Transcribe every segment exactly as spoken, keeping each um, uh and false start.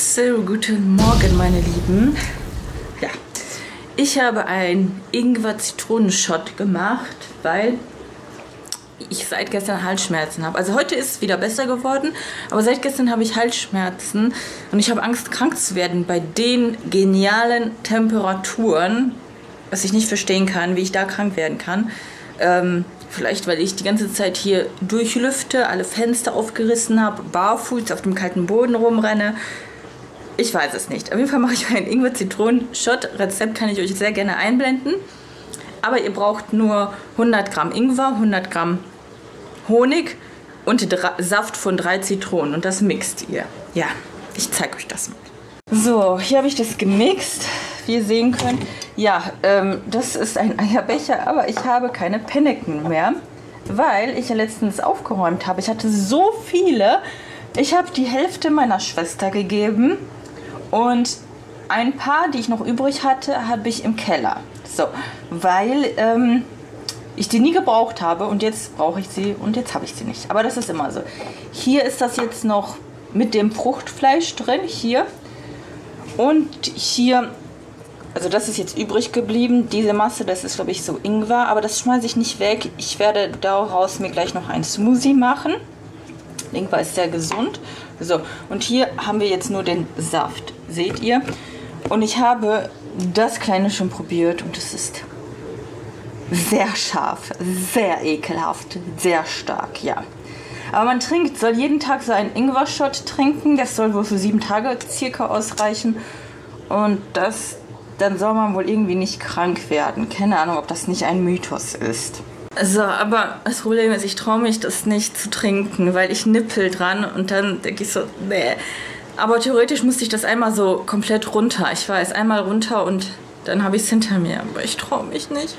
So, guten Morgen, meine Lieben. Ja, ich habe einen Ingwer-Zitronenshot gemacht, weil ich seit gestern Halsschmerzen habe. Also heute ist es wieder besser geworden, aber seit gestern habe ich Halsschmerzen und ich habe Angst, krank zu werden bei den genialen Temperaturen, was ich nicht verstehen kann, wie ich da krank werden kann. Ähm, vielleicht, weil ich die ganze Zeit hier durchlüfte, alle Fenster aufgerissen habe, barfuß auf dem kalten Boden rumrenne. Ich weiß es nicht. Auf jeden Fall mache ich einen Ingwer-Zitronen-Shot. Rezept kann ich euch sehr gerne einblenden. Aber ihr braucht nur hundert Gramm Ingwer, hundert Gramm Honig und Saft von drei Zitronen. Und das mixt ihr. Ja, ich zeige euch das mal. So, hier habe ich das gemixt. Wie ihr sehen könnt. Ja, ähm, das ist ein Eierbecher, aber ich habe keine Penneken mehr, weil ich ja letztens aufgeräumt habe. Ich hatte so viele. Ich habe die Hälfte meiner Schwester gegeben. Und ein paar, die ich noch übrig hatte, habe ich im Keller. So, weil ähm, ich die nie gebraucht habe und jetzt brauche ich sie und jetzt habe ich sie nicht. Aber das ist immer so. Hier ist das jetzt noch mit dem Fruchtfleisch drin, hier. Und hier, also das ist jetzt übrig geblieben. Diese Masse, das ist glaube ich so Ingwer, aber das schmeiße ich nicht weg. Ich werde daraus mir gleich noch ein Smoothie machen. Ingwer ist sehr gesund. So, und hier haben wir jetzt nur den Saft, seht ihr? Und ich habe das Kleine schon probiert und es ist sehr scharf, sehr ekelhaft, sehr stark, ja. Aber man trinkt, soll jeden Tag so einen Ingwer-Shot trinken. Das soll wohl für sieben Tage circa ausreichen. Und das, dann soll man wohl irgendwie nicht krank werden. Keine Ahnung, ob das nicht ein Mythos ist. So, aber das Problem ist, ich traue mich das nicht zu trinken, weil ich nippel dran und dann denke ich so, nee. Aber theoretisch musste ich das einmal so komplett runter. Ich weiß, einmal runter und dann habe ich es hinter mir. Aber ich traue mich nicht.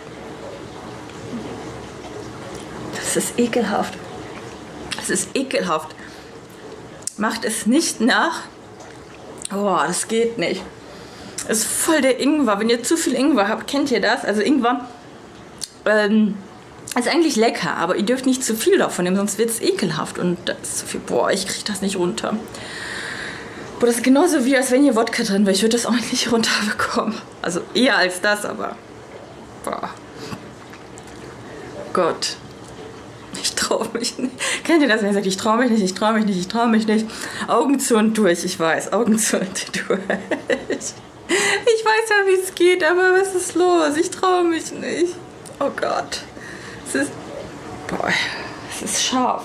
Das ist ekelhaft. Das ist ekelhaft. Macht es nicht nach. Boah, das geht nicht. Das ist voll der Ingwer. Wenn ihr zu viel Ingwer habt, kennt ihr das? Also Ingwer, ähm... ist eigentlich lecker, aber ihr dürft nicht zu viel davon nehmen, sonst wird es ekelhaft und das ist zu viel. Boah, ich kriege das nicht runter. Boah, das ist genauso wie, als wenn hier Wodka drin wäre. Ich würde das auch nicht runterbekommen. Also eher als das, aber boah. Gott. Ich traue mich nicht. Kennt ihr das, wenn ihr sagt, ich traue mich nicht, ich traue mich nicht, ich traue mich nicht? Augen zu und durch, ich weiß, Augen zu und durch. Ich weiß ja, wie es geht, aber was ist los? Ich traue mich nicht. Oh Gott. Es ist, boah, es ist scharf.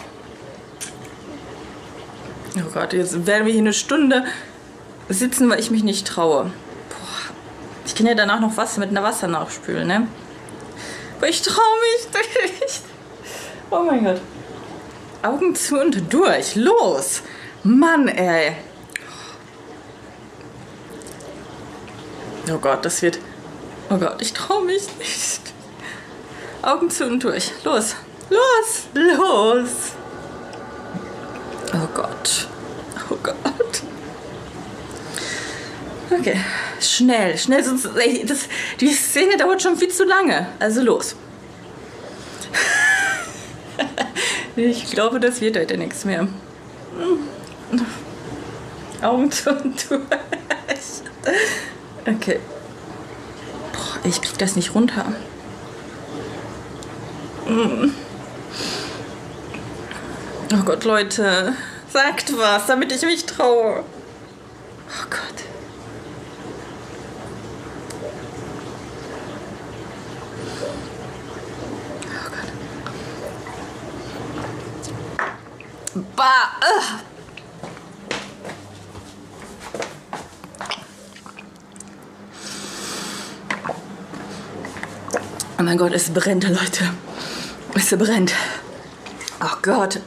Oh Gott, jetzt werden wir hier eine Stunde sitzen, weil ich mich nicht traue. Boah, ich kann ja danach noch Wasser mit einer Wasser nachspülen, ne? Aber ich traue mich nicht. Oh mein Gott. Augen zu und durch. Los. Mann, ey. Oh Gott, das wird... Oh Gott, ich traue mich nicht. Augen zu und durch. Los. Los. Los. Oh Gott. Oh Gott. Okay. Schnell. Schnell. Sonst, ey, das, die Szene dauert schon viel zu lange. Also los. Ich glaube, das wird heute nichts mehr. Augen zu und durch. Okay. Boah, ich krieg das nicht runter. Oh Gott, Leute, sagt was, damit ich mich traue. Oh Gott. Oh Gott. Bah. Ugh. Oh mein Gott, es brennt, Leute. Es brennt. Ach Gott.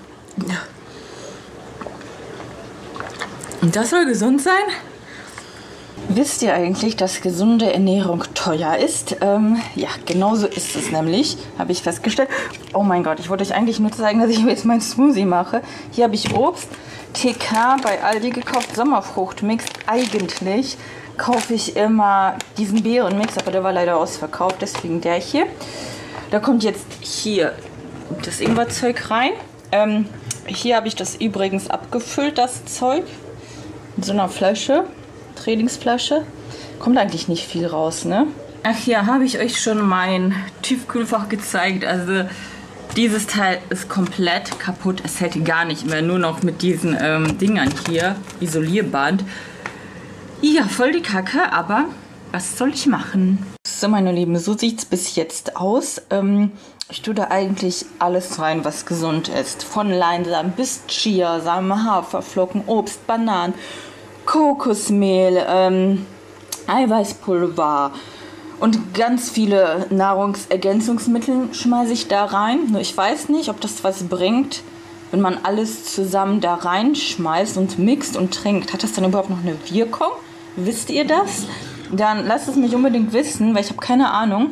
Und das soll gesund sein? Wisst ihr eigentlich, dass gesunde Ernährung teuer ist? Ähm, ja, genauso ist es nämlich, habe ich festgestellt. Oh mein Gott, ich wollte euch eigentlich nur zeigen, dass ich jetzt meinen Smoothie mache. Hier habe ich Obst, T K bei Aldi gekauft, Sommerfruchtmix. Eigentlich kaufe ich immer diesen Beerenmix, aber der war leider ausverkauft, deswegen der hier. Da kommt jetzt hier das Ingwerzeug rein. Ähm, hier habe ich das übrigens abgefüllt, das Zeug. in so einer Flasche, Trainingsflasche. Kommt eigentlich nicht viel raus, ne? Ach ja, habe ich euch schon mein Tiefkühlfach gezeigt. Also dieses Teil ist komplett kaputt. Es hält gar nicht mehr, nur noch mit diesen ähm, Dingern hier, Isolierband. Ja, voll die Kacke, aber was soll ich machen? So, meine Lieben, so sieht es bis jetzt aus. Ähm, ich tue da eigentlich alles rein, was gesund ist. Von Leinsamen bis Chiasamen, Haferflocken, Obst, Bananen, Kokosmehl, ähm, Eiweißpulver und ganz viele Nahrungsergänzungsmittel schmeiße ich da rein. Nur ich weiß nicht, ob das was bringt, wenn man alles zusammen da reinschmeißt und mixt und trinkt. Hat das dann überhaupt noch eine Wirkung? Wisst ihr das? Dann lasst es mich unbedingt wissen, weil ich habe keine Ahnung.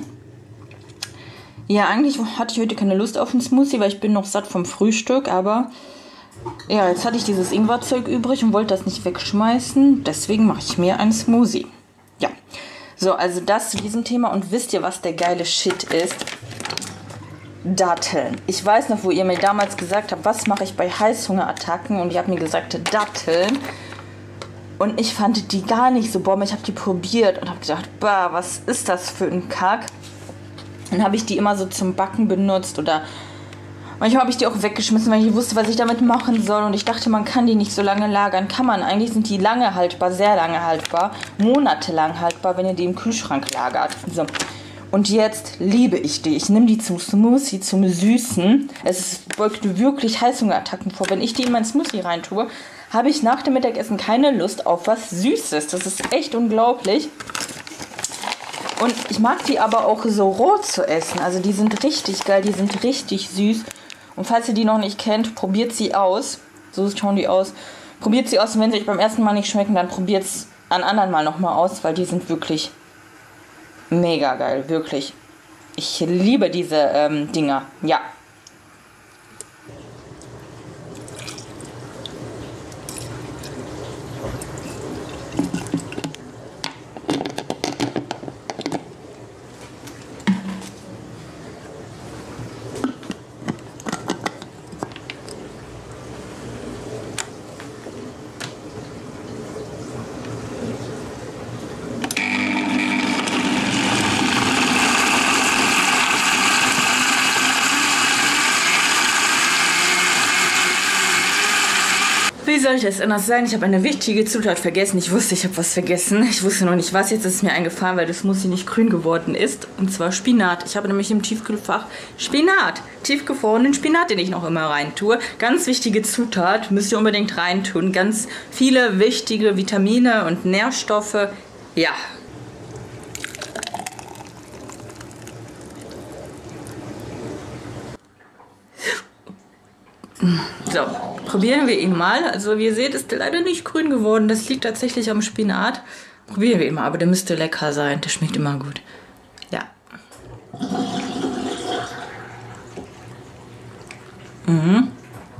Ja, eigentlich hatte ich heute keine Lust auf einen Smoothie, weil ich bin noch satt vom Frühstück, aber ja, jetzt hatte ich dieses Ingwerzeug übrig und wollte das nicht wegschmeißen. Deswegen mache ich mir einen Smoothie. Ja, so, also das zu diesem Thema. Und wisst ihr, was der geile Shit ist? Datteln. Ich weiß noch, wo ihr mir damals gesagt habt, was mache ich bei Heißhungerattacken? Und ihr habt mir gesagt, Datteln. Und ich fand die gar nicht so bombe. Ich habe die probiert und habe gedacht, bah, was ist das für ein Kack? Dann habe ich die immer so zum Backen benutzt oder manchmal habe ich die auch weggeschmissen, weil ich wusste, was ich damit machen soll. Und ich dachte, man kann die nicht so lange lagern. Kann man eigentlich, sind die lange haltbar, sehr lange haltbar, monatelang haltbar, wenn ihr die im Kühlschrank lagert. So. Und jetzt liebe ich die. Ich nehme die zum Smoothie, zum Süßen. Es beugt wirklich Heißhungerattacken vor. Wenn ich die in mein Smoothie reintue, habe ich nach dem Mittagessen keine Lust auf was Süßes. Das ist echt unglaublich. Und ich mag die aber auch so roh zu essen. Also die sind richtig geil, die sind richtig süß. Und falls ihr die noch nicht kennt, probiert sie aus. So schauen die aus. Probiert sie aus und wenn sie euch beim ersten Mal nicht schmecken, dann probiert es an anderen Mal nochmal aus, weil die sind wirklich mega geil, wirklich. Ich liebe diese ähm, Dinger, ja. Wie sollte es anders sein? Ich habe eine wichtige Zutat vergessen. Ich wusste, ich habe was vergessen. Ich wusste noch nicht was. Jetzt ist es mir eingefallen, weil das Smoothie nicht grün geworden ist. Und zwar Spinat. Ich habe nämlich im Tiefkühlfach Spinat. Tiefgefrorenen Spinat, den ich noch immer rein tue. Ganz wichtige Zutat. Müsst ihr unbedingt reintun. Ganz viele wichtige Vitamine und Nährstoffe. Ja. So, probieren wir ihn mal. Also wie ihr seht, ist der leider nicht grün geworden. Das liegt tatsächlich am Spinat. Probieren wir ihn mal, aber der müsste lecker sein. Der schmeckt immer gut. Ja. Mhm.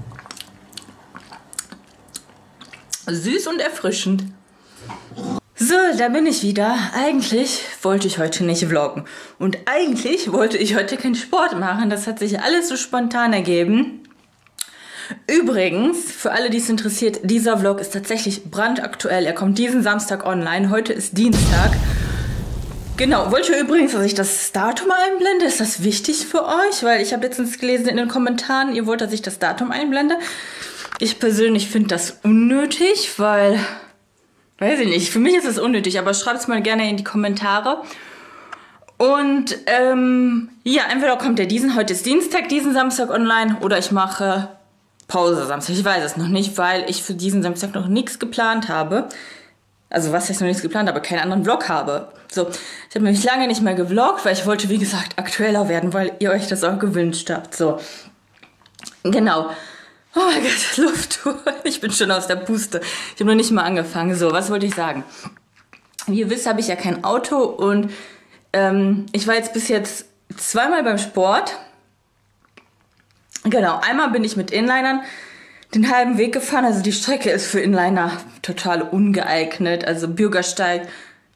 Süß und erfrischend. So, da bin ich wieder. Eigentlich wollte ich heute nicht vloggen. Und eigentlich wollte ich heute keinen Sport machen. Das hat sich alles so spontan ergeben. Übrigens, für alle, die es interessiert, dieser Vlog ist tatsächlich brandaktuell. Er kommt diesen Samstag online. Heute ist Dienstag. Genau, wollt ihr übrigens, dass ich das Datum einblende? Ist das wichtig für euch? Weil ich habe letztens gelesen in den Kommentaren, ihr wollt, dass ich das Datum einblende. Ich persönlich finde das unnötig, weil, weiß ich nicht, für mich ist es unnötig, aber schreibt es mal gerne in die Kommentare. Und ähm, ja, entweder kommt der diesen, heute ist Dienstag, diesen Samstag online, oder ich mache Pause Samstag. Ich weiß es noch nicht, weil ich für diesen Samstag noch nichts geplant habe. Also was heißt noch nichts geplant, aber keinen anderen Vlog habe. So, ich habe nämlich lange nicht mehr gevloggt, weil ich wollte, wie gesagt, aktueller werden, weil ihr euch das auch gewünscht habt. So, genau. Oh mein Gott, Luft. Ich bin schon aus der Puste. Ich habe noch nicht mal angefangen. So, was wollte ich sagen? Wie ihr wisst, habe ich ja kein Auto und ähm, ich war jetzt bis jetzt zweimal beim Sport. Genau, einmal bin ich mit Inlinern den halben Weg gefahren. Also die Strecke ist für Inliner total ungeeignet. Also Bürgersteig,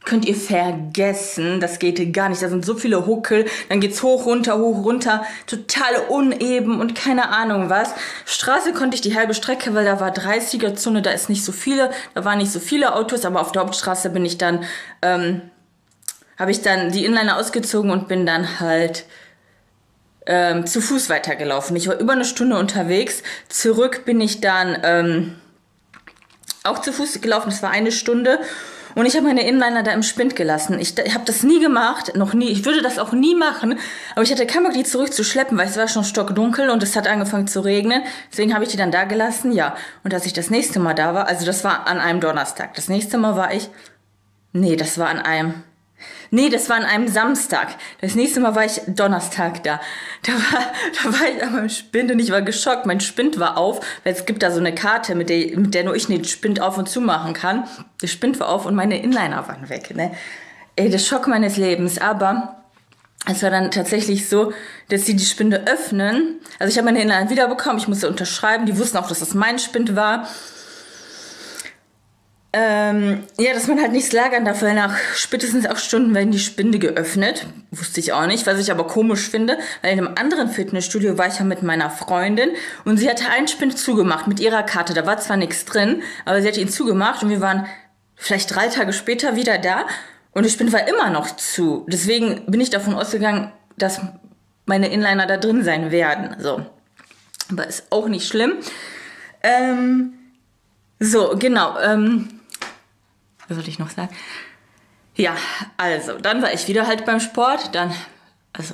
könnt ihr vergessen, das geht gar nicht. Da sind so viele Huckel, dann geht's hoch, runter, hoch, runter, total uneben und keine Ahnung was. Straße konnte ich die halbe Strecke, weil da war dreißiger-Zone, da ist nicht so viele, da waren nicht so viele Autos, aber auf der Hauptstraße bin ich dann, ähm, habe ich dann die Inliner ausgezogen und bin dann halt ähm, zu Fuß weitergelaufen. Ich war über eine Stunde unterwegs, zurück bin ich dann ähm, auch zu Fuß gelaufen, das war eine Stunde. Und ich habe meine Inliner da im Spind gelassen. Ich, ich habe das nie gemacht, noch nie. Ich würde das auch nie machen. Aber ich hatte keinen Bock, die zurückzuschleppen, weil es war schon stockdunkel und es hat angefangen zu regnen. Deswegen habe ich die dann da gelassen, ja. Und als ich das nächste Mal da war, also das war an einem Donnerstag. Das nächste Mal war ich, nee, das war an einem, nee, das war an einem Samstag. Das nächste Mal war ich Donnerstag da. Da war, da war ich an meinem Spind und ich war geschockt. Mein Spind war auf, weil es gibt da so eine Karte, mit der, mit der nur ich den Spind auf und zu machen kann. Der Spind war auf und meine Inliner waren weg. Ne? Ey, der Schock meines Lebens. Aber es war dann tatsächlich so, dass sie die Spinde öffnen. Also ich habe meine Inliner wiederbekommen. Ich musste unterschreiben. Die wussten auch, dass das mein Spind war. Ähm, ja, dass man halt nichts lagern darf, weil nach spätestens acht Stunden werden die Spinde geöffnet. Wusste ich auch nicht, was ich aber komisch finde, weil in einem anderen Fitnessstudio war ich ja mit meiner Freundin und sie hatte einen Spind zugemacht mit ihrer Karte. Da war zwar nichts drin, aber sie hatte ihn zugemacht und wir waren vielleicht drei Tage später wieder da und der Spind war immer noch zu. Deswegen bin ich davon ausgegangen, dass meine Inliner da drin sein werden. So. Aber ist auch nicht schlimm. Ähm, so, genau, ähm, was wollte ich noch sagen? Ja, also, dann war ich wieder halt beim Sport, dann, also,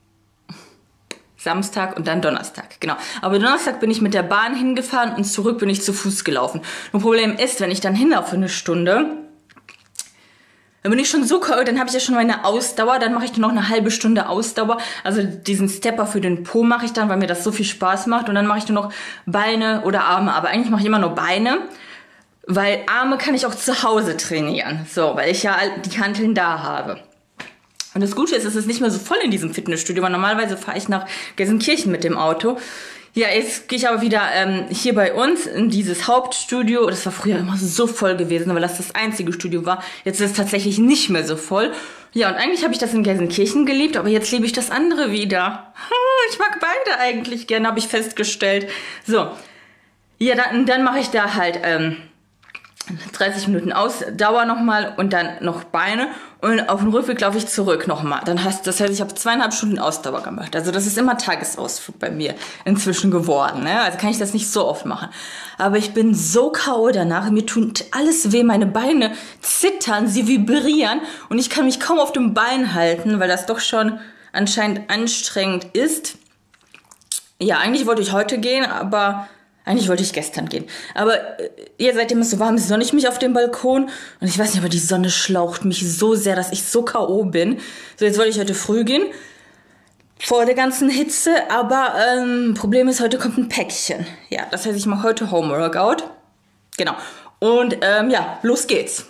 Samstag und dann Donnerstag, genau. Aber Donnerstag bin ich mit der Bahn hingefahren und zurück bin ich zu Fuß gelaufen. Ein Problem ist, wenn ich dann hinlaufe eine Stunde, dann bin ich schon so kalt, dann habe ich ja schon meine Ausdauer, dann mache ich noch eine halbe Stunde Ausdauer. Also diesen Stepper für den Po mache ich dann, weil mir das so viel Spaß macht. Und dann mache ich nur noch Beine oder Arme, aber eigentlich mache ich immer nur Beine. Weil Arme kann ich auch zu Hause trainieren. So, weil ich ja die Hanteln da habe. Und das Gute ist, es ist nicht mehr so voll in diesem Fitnessstudio, weil normalerweise fahre ich nach Gelsenkirchen mit dem Auto. Ja, jetzt gehe ich aber wieder ähm, hier bei uns in dieses Hauptstudio. Das war früher immer so voll gewesen, weil das das einzige Studio war. Jetzt ist es tatsächlich nicht mehr so voll. Ja, und eigentlich habe ich das in Gelsenkirchen geliebt, aber jetzt liebe ich das andere wieder. Ich mag beide eigentlich gerne, habe ich festgestellt. So, ja, dann, dann mache ich da halt ähm, dreißig Minuten Ausdauer nochmal und dann noch Beine und auf dem Rückweg laufe ich zurück nochmal. Dann heißt, das heißt, ich habe zweieinhalb Stunden Ausdauer gemacht. Also das ist immer Tagesausflug bei mir inzwischen geworden. Ne? Also kann ich das nicht so oft machen. Aber ich bin so K O danach. Mir tut alles weh, meine Beine zittern, sie vibrieren und ich kann mich kaum auf dem Bein halten, weil das doch schon anscheinend anstrengend ist. Ja, eigentlich wollte ich heute gehen, aber eigentlich wollte ich gestern gehen. Aber äh, ja, seitdem es so warm ist, sonne ich mich auf dem Balkon. Und ich weiß nicht, aber die Sonne schlaucht mich so sehr, dass ich so K O bin. So, jetzt wollte ich heute früh gehen. Vor der ganzen Hitze. Aber ähm, Problem ist, heute kommt ein Päckchen. Ja, das heißt, ich mache heute Homeworkout. Genau. Und ähm, ja, los geht's.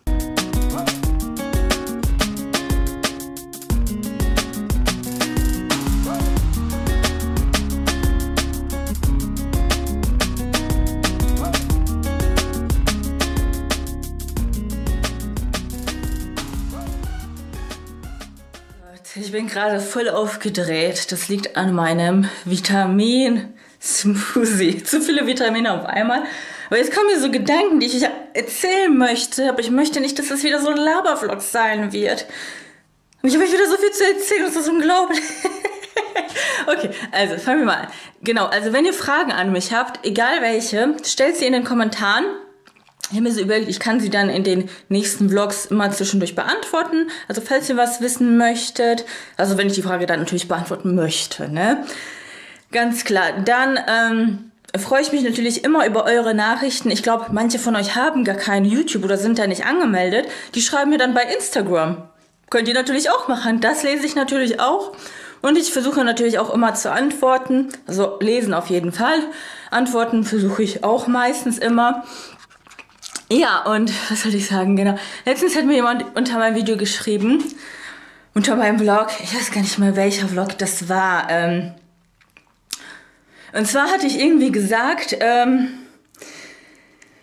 Ich bin gerade voll aufgedreht. Das liegt an meinem Vitamin-Smoothie. Zu viele Vitamine auf einmal. Aber jetzt kommen mir so Gedanken, die ich erzählen möchte. Aber ich möchte nicht, dass das wieder so ein Labervlog sein wird. Und ich habe wieder so viel zu erzählen. Das ist unglaublich. Okay, also fangen wir mal an. Genau, also wenn ihr Fragen an mich habt, egal welche, stellt sie in den Kommentaren. Ich habe mir so überlegt, ich kann sie dann in den nächsten Vlogs immer zwischendurch beantworten. Also falls ihr was wissen möchtet, also wenn ich die Frage dann natürlich beantworten möchte, ne? Ganz klar. Dann ähm, freue ich mich natürlich immer über eure Nachrichten. Ich glaube, manche von euch haben gar keinen YouTube oder sind da nicht angemeldet. Die schreiben mir dann bei Instagram. Könnt ihr natürlich auch machen. Das lese ich natürlich auch. Und ich versuche natürlich auch immer zu antworten. Also lesen auf jeden Fall. Antworten versuche ich auch meistens immer. Ja, und was soll ich sagen, genau. Letztens hat mir jemand unter meinem Video geschrieben, unter meinem Vlog, ich weiß gar nicht mehr, welcher Vlog das war. Ähm, und zwar hatte ich irgendwie gesagt, ähm,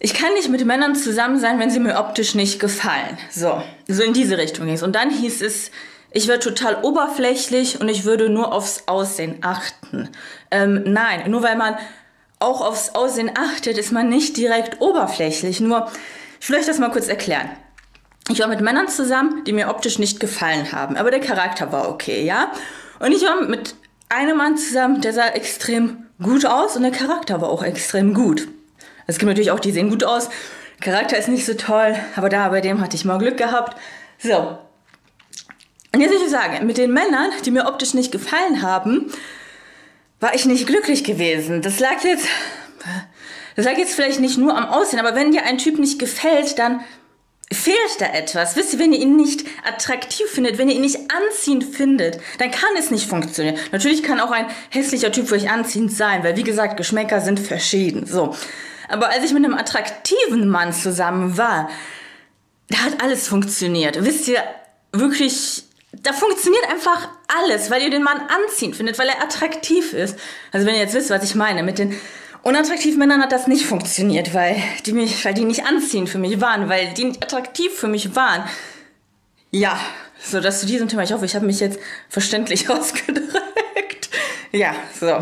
ich kann nicht mit Männern zusammen sein, wenn sie mir optisch nicht gefallen. So, so in diese Richtung ging es. Und dann hieß es, ich wäre total oberflächlich und ich würde nur aufs Aussehen achten. Ähm, nein, nur weil man auch aufs Aussehen achtet, ist man nicht direkt oberflächlich. Nur, ich will euch das mal kurz erklären. Ich war mit Männern zusammen, die mir optisch nicht gefallen haben, aber der Charakter war okay, ja? Und ich war mit einem Mann zusammen, der sah extrem gut aus und der Charakter war auch extrem gut. Es gibt natürlich auch, die sehen gut aus, der Charakter ist nicht so toll, aber da bei dem hatte ich mal Glück gehabt. So, und jetzt will ich sagen, mit den Männern, die mir optisch nicht gefallen haben, war ich nicht glücklich gewesen. Das lag jetzt, das lag jetzt vielleicht nicht nur am Aussehen, aber wenn dir ein Typ nicht gefällt, dann fehlt da etwas. Wisst ihr, wenn ihr ihn nicht attraktiv findet, wenn ihr ihn nicht anziehend findet, dann kann es nicht funktionieren. Natürlich kann auch ein hässlicher Typ für euch anziehend sein, weil wie gesagt, Geschmäcker sind verschieden. So. Aber als ich mit einem attraktiven Mann zusammen war, da hat alles funktioniert. Wisst ihr, wirklich, da funktioniert einfach alles, weil ihr den Mann anziehend findet, weil er attraktiv ist. Also wenn ihr jetzt wisst, was ich meine, mit den unattraktiven Männern hat das nicht funktioniert, weil die, mich, weil die nicht anziehend für mich waren, weil die nicht attraktiv für mich waren. Ja, so das zu diesem Thema. Ich hoffe, ich habe mich jetzt verständlich ausgedrückt. Ja, so.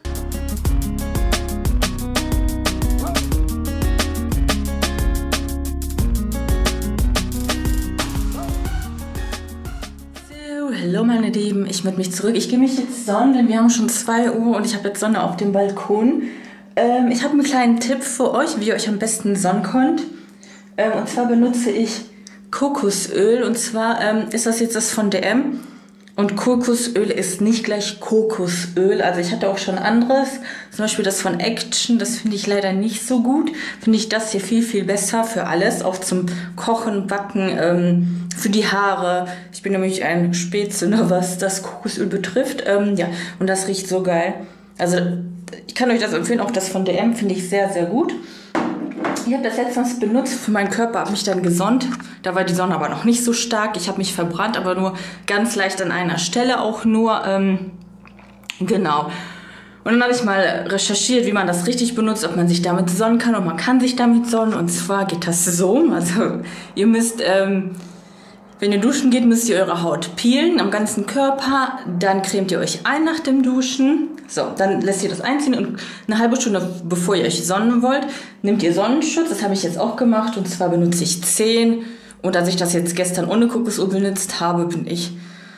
Hallo meine Lieben, ich melde mich zurück. Ich gehe mich jetzt sonnen, denn wir haben schon zwei Uhr und ich habe jetzt Sonne auf dem Balkon. Ähm, ich habe einen kleinen Tipp für euch, wie ihr euch am besten sonnen könnt. Ähm, und zwar benutze ich Kokosöl und zwar ähm, ist das jetzt das von D M. Und Kokosöl ist nicht gleich Kokosöl. Also ich hatte auch schon anderes, zum Beispiel das von Action, das finde ich leider nicht so gut. Finde ich das hier viel, viel besser für alles, auch zum Kochen, Backen, ähm, für die Haare. Ich bin nämlich ein Spätzünder, was das Kokosöl betrifft. Ähm, ja, und das riecht so geil. Also ich kann euch das empfehlen, auch das von D M finde ich sehr, sehr gut. Ich habe das letztens benutzt für meinen Körper, habe mich dann gesonnt. Da war die Sonne aber noch nicht so stark. Ich habe mich verbrannt, aber nur ganz leicht an einer Stelle auch nur. Ähm, genau. Und dann habe ich mal recherchiert, wie man das richtig benutzt, ob man sich damit sonnen kann. Und man kann sich damit sonnen. Und zwar geht das so. Also ihr müsst, ähm, wenn ihr duschen geht, müsst ihr eure Haut peelen am ganzen Körper. Dann cremt ihr euch ein nach dem Duschen. So, dann lässt ihr das einziehen und eine halbe Stunde bevor ihr euch sonnen wollt, nehmt ihr Sonnenschutz. Das habe ich jetzt auch gemacht und zwar benutze ich zehn. Und als ich das jetzt gestern ohne Kokosöl benutzt habe, bin ich,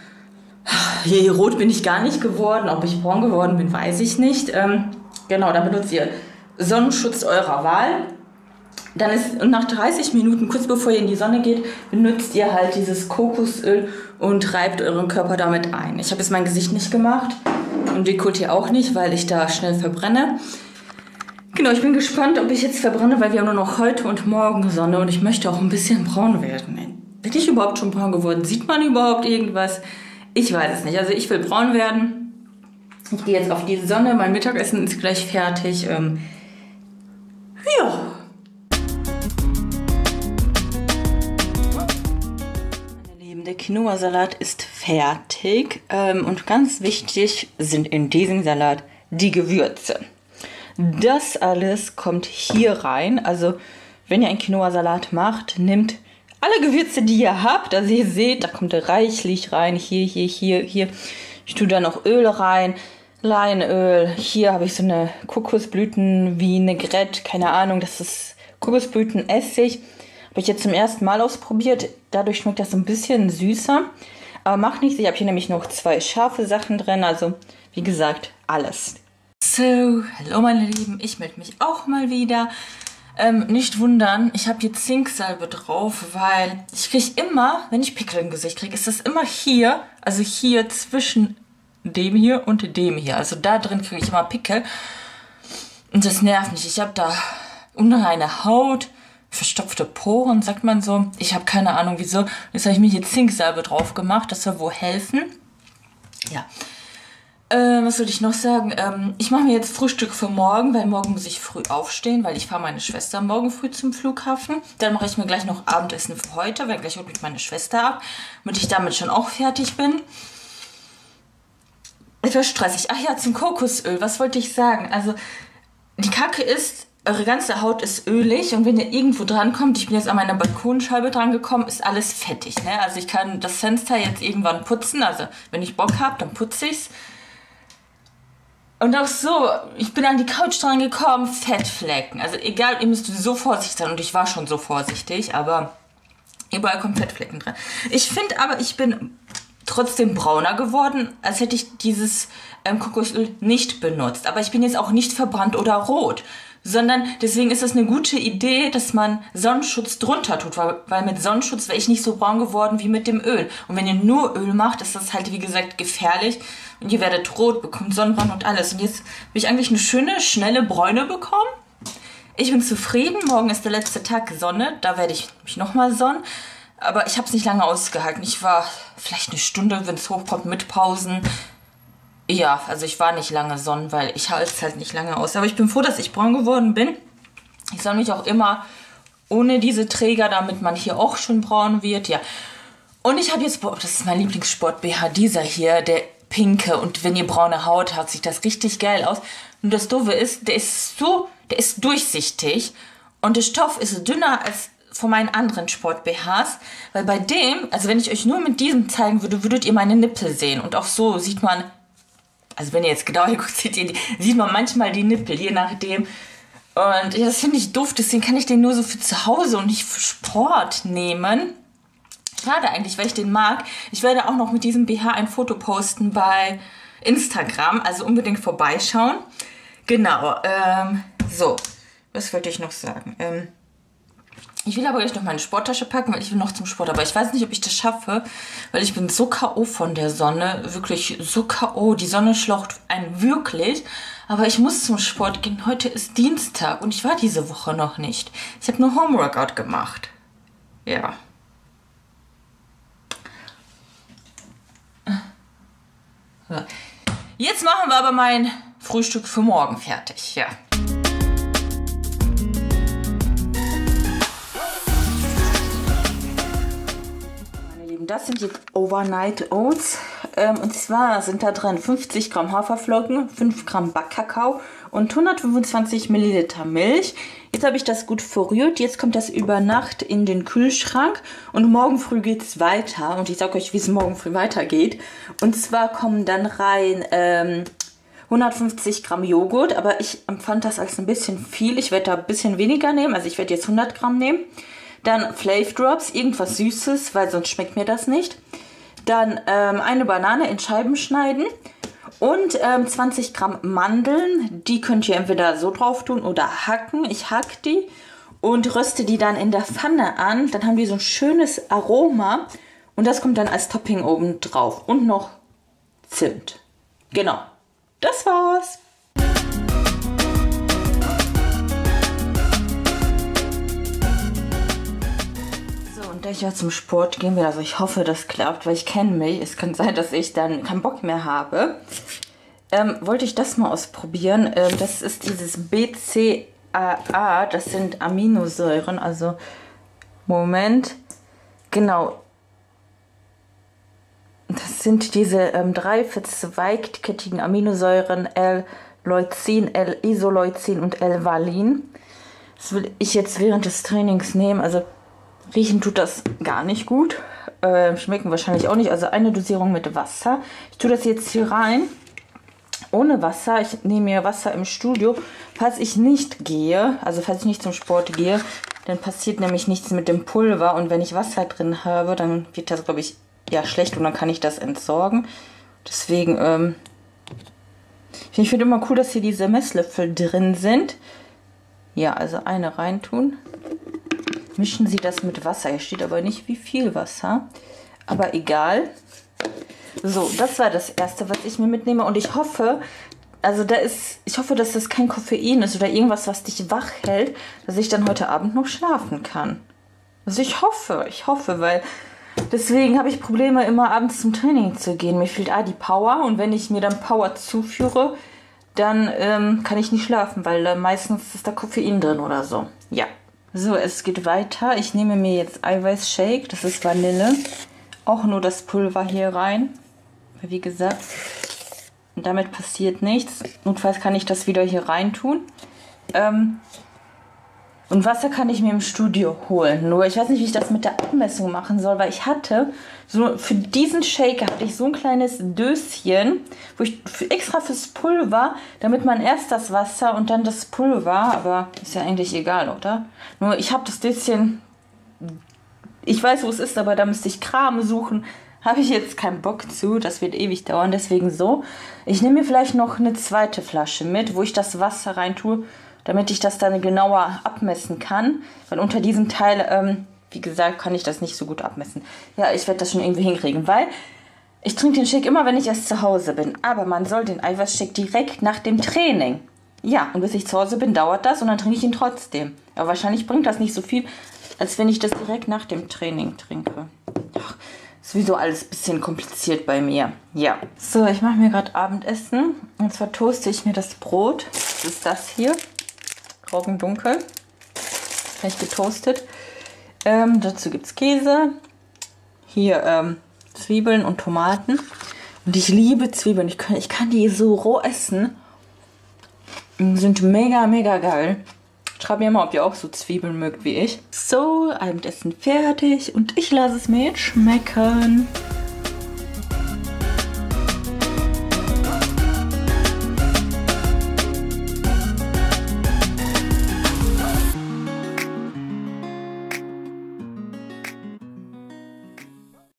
hier rot bin ich gar nicht geworden. Ob ich braun geworden bin, weiß ich nicht. Ähm, genau, dann benutzt ihr Sonnenschutz eurer Wahl. Dann ist nach dreißig Minuten, kurz bevor ihr in die Sonne geht, benutzt ihr halt dieses Kokosöl und reibt euren Körper damit ein. Ich habe jetzt mein Gesicht nicht gemacht und Dekolleté auch nicht, weil ich da schnell verbrenne. Genau, ich bin gespannt, ob ich jetzt verbrenne, weil wir haben nur noch heute und morgen Sonne und ich möchte auch ein bisschen braun werden. Bin ich überhaupt schon braun geworden? Sieht man überhaupt irgendwas? Ich weiß es nicht. Also ich will braun werden. Ich gehe jetzt auf die Sonne. Mein Mittagessen ist gleich fertig. Ähm, ja. Meine Lieben, der Quinoa-Salat ist fertig. Ähm, und ganz wichtig sind in diesem Salat die Gewürze. Das alles kommt hier rein. Also wenn ihr einen Quinoa-Salat macht, nehmt alle Gewürze, die ihr habt. Also ihr seht, da kommt reichlich rein. Hier, hier, hier, hier. Ich tue da noch Öl rein. Leinöl. Hier habe ich so eine Kokosblüten Vinaigrette. Keine Ahnung, das ist Kokosblütenessig. Habe ich jetzt zum ersten Mal ausprobiert. Dadurch schmeckt das so ein bisschen süßer. Aber macht nichts. Ich habe hier nämlich noch zwei scharfe Sachen drin. Also wie gesagt, alles. So, hallo meine Lieben. Ich melde mich auch mal wieder. Ähm, nicht wundern, ich habe hier Zinksalbe drauf, weil ich kriege immer, wenn ich Pickel im Gesicht kriege, ist das immer hier, also hier zwischen dem hier und dem hier. Also da drin kriege ich immer Pickel. Und das nervt mich. Ich habe da unreine Haut, verstopfte Poren, sagt man so. Ich habe keine Ahnung wieso. Jetzt habe ich mir hier Zinksalbe drauf gemacht. Das soll wohl helfen. Ja. Äh, was würde ich noch sagen? Ähm, ich mache mir jetzt Frühstück für morgen, weil morgen muss ich früh aufstehen, weil ich fahre meine Schwester morgen früh zum Flughafen. Dann mache ich mir gleich noch Abendessen für heute, weil gleich holt mich meine Schwester ab, damit ich damit schon auch fertig bin. Etwas stressig. Ach ja, zum Kokosöl. Was wollte ich sagen? Also, die Kacke ist, eure ganze Haut ist ölig und wenn ihr irgendwo dran kommt, ich bin jetzt an meiner Balkonscheibe dran gekommen, ist alles fettig. Ne? Also ich kann das Fenster jetzt irgendwann putzen, also wenn ich Bock habe, dann putze ich's. Und auch so, ich bin an die Couch dran gekommen, Fettflecken. Also egal, ihr müsst so vorsichtig sein. Und ich war schon so vorsichtig, aber überall kommen Fettflecken dran. Ich finde aber, ich bin trotzdem brauner geworden, als hätte ich dieses ähm, Kokosöl nicht benutzt. Aber ich bin jetzt auch nicht verbrannt oder rot. Sondern deswegen ist das eine gute Idee, dass man Sonnenschutz drunter tut. Weil, weil mit Sonnenschutz wäre ich nicht so braun geworden wie mit dem Öl. Und wenn ihr nur Öl macht, ist das halt, wie gesagt, gefährlich. Und ihr werdet rot, bekommt Sonnenbrand und alles. Und jetzt habe ich eigentlich eine schöne, schnelle Bräune bekommen. Ich bin zufrieden. Morgen ist der letzte Tag Sonne. Da werde ich mich nochmal sonnen. Aber ich habe es nicht lange ausgehalten. Ich war vielleicht eine Stunde, wenn es hochkommt, mit Pausen. Ja, also ich war nicht lange sonnen, weil ich halte es halt nicht lange aus. Aber ich bin froh, dass ich braun geworden bin. Ich sonne mich auch immer ohne diese Träger, damit man hier auch schon braun wird. Ja. Und ich habe jetzt, boah, das ist mein Lieblingssport-B H, dieser hier, der pinke. Und wenn ihr braune Haut habt, sieht das richtig geil aus. Und das Doofe ist, der ist so, der ist durchsichtig. Und der Stoff ist dünner als von meinen anderen Sport-B Hs. Weil bei dem, also wenn ich euch nur mit diesem zeigen würde, würdet ihr meine Nippel sehen. Und auch so sieht man... Also wenn ihr jetzt genau guckt, seht, ihr, sieht man manchmal die Nippel, je nachdem. Und ja, das finde ich doof, deswegen kann ich den nur so für zu Hause und nicht für Sport nehmen. Schade eigentlich, weil ich den mag. Ich werde auch noch mit diesem B H ein Foto posten bei Instagram, also unbedingt vorbeischauen. Genau, ähm, so, was wollte ich noch sagen? Ähm, Ich will aber gleich noch meine Sporttasche packen, weil ich will noch zum Sport. Aber ich weiß nicht, ob ich das schaffe, weil ich bin so K O von der Sonne. Wirklich so K O. Die Sonne schlaucht einen wirklich. Aber ich muss zum Sport gehen. Heute ist Dienstag und ich war diese Woche noch nicht. Ich habe nur Homeworkout gemacht. Ja. So. Jetzt machen wir aber mein Frühstück für morgen fertig. Ja. Das sind die Overnight Oats. Ähm, und zwar sind da drin fünfzig Gramm Haferflocken, fünf Gramm Backkakao und hundertfünfundzwanzig Milliliter Milch. Jetzt habe ich das gut verrührt. Jetzt kommt das über Nacht in den Kühlschrank. Und morgen früh geht es weiter. Und ich sage euch, wie es morgen früh weitergeht. Und zwar kommen dann rein ähm, hundertfünfzig Gramm Joghurt. Aber ich empfand das als ein bisschen viel. Ich werde da ein bisschen weniger nehmen. Also ich werde jetzt hundert Gramm nehmen. Dann Flav Drops, irgendwas Süßes, weil sonst schmeckt mir das nicht. Dann ähm, eine Banane in Scheiben schneiden und ähm, zwanzig Gramm Mandeln. Die könnt ihr entweder so drauf tun oder hacken. Ich hack die und röste die dann in der Pfanne an. Dann haben die so ein schönes Aroma und das kommt dann als Topping oben drauf. Und noch Zimt. Genau, das war's. Und da ich ja zum Sport gehen will, also ich hoffe, das klappt, weil ich kenne mich. Es kann sein, dass ich dann keinen Bock mehr habe. Ähm, wollte ich das mal ausprobieren. Ähm, das ist dieses B C A A. Das sind Aminosäuren. Also, Moment. Genau. Das sind diese ähm, drei verzweigkettigen Aminosäuren L-Leucin, L-Isoleucin und L-Valin. Das will ich jetzt während des Trainings nehmen. Also, riechen tut das gar nicht gut. Äh, schmecken wahrscheinlich auch nicht. Also eine Dosierung mit Wasser. Ich tue das jetzt hier rein. Ohne Wasser. Ich nehme mir Wasser im Studio. Falls ich nicht gehe, also falls ich nicht zum Sport gehe, dann passiert nämlich nichts mit dem Pulver. Und wenn ich Wasser drin habe, dann wird das, glaube ich, ja schlecht und dann kann ich das entsorgen. Deswegen, ähm, ich finde immer cool, dass hier diese Messlöffel drin sind. Ja, also eine reintun. Mischen Sie das mit Wasser. Hier steht aber nicht, wie viel Wasser. Aber egal. So, das war das Erste, was ich mir mitnehme. Und ich hoffe, also da ist, ich hoffe, dass das kein Koffein ist oder irgendwas, was dich wach hält, dass ich dann heute Abend noch schlafen kann. Also ich hoffe, ich hoffe, weil deswegen habe ich Probleme, immer abends zum Training zu gehen. Mir fehlt A, die Power. Und wenn ich mir dann Power zuführe, dann ähm, kann ich nicht schlafen, weil äh, meistens ist da Koffein drin oder so. Ja. So, es geht weiter. Ich nehme mir jetzt Eiweißshake. Das ist Vanille. Auch nur das Pulver hier rein. Wie gesagt, damit passiert nichts. Notfalls kann ich das wieder hier rein tun. Ähm, Und Wasser kann ich mir im Studio holen. Nur ich weiß nicht, wie ich das mit der Abmessung machen soll, weil ich hatte so für diesen Shaker hatte ich so ein kleines Döschen, wo ich für, extra fürs Pulver, damit man erst das Wasser und dann das Pulver, aber ist ja eigentlich egal, oder? Nur ich habe das Döschen, ich weiß, wo es ist, aber da müsste ich Kram suchen. Habe ich jetzt keinen Bock zu, das wird ewig dauern, deswegen so. Ich nehme mir vielleicht noch eine zweite Flasche mit, wo ich das Wasser rein tue, damit ich das dann genauer abmessen kann. Weil unter diesem Teil, ähm, wie gesagt, kann ich das nicht so gut abmessen. Ja, ich werde das schon irgendwie hinkriegen, weil ich trinke den Shake immer, wenn ich erst zu Hause bin. Aber man soll den Eiweißshake direkt nach dem Training. Ja, und bis ich zu Hause bin, dauert das und dann trinke ich ihn trotzdem. Aber wahrscheinlich bringt das nicht so viel, als wenn ich das direkt nach dem Training trinke. Ach, ist sowieso alles ein bisschen kompliziert bei mir. Ja. So, ich mache mir gerade Abendessen. Und zwar toaste ich mir das Brot. Das ist das hier. Roggendunkel. Habe ich getoastet. Ähm, dazu gibt es Käse. Hier ähm, Zwiebeln und Tomaten. Und ich liebe Zwiebeln. Ich kann, ich kann die so roh essen. Die sind mega, mega geil. Schreibt mir mal, ob ihr auch so Zwiebeln mögt wie ich. So, Abendessen fertig. Und ich lasse es mir jetzt schmecken.